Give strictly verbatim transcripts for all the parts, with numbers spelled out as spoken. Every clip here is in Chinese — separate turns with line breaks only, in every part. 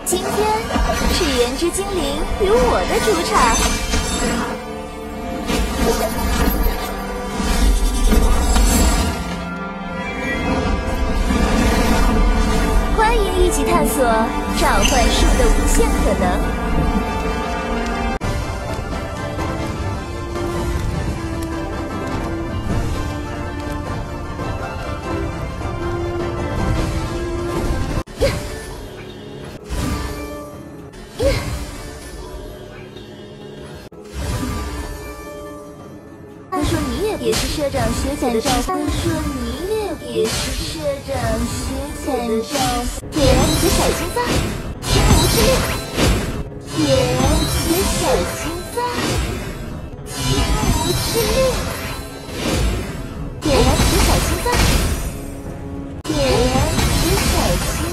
今天是炎之精灵与我的主场。欢迎一起探索召唤术的无限可能。 也是社长学姐的召唤，说你也也是社长学姐的召唤。点燃你的小心脏，天无之力；点燃你的小心脏，天无之力；点燃你的小心脏，点燃你的小心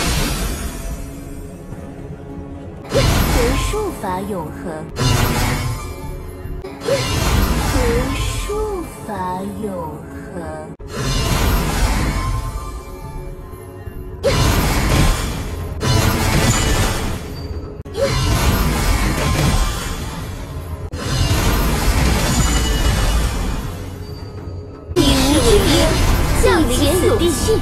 脏。随术法永恒。随。 术法永恒，第五之兵降临此地。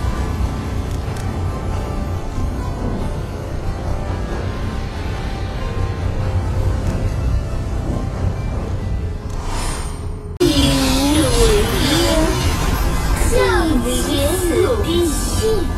地心。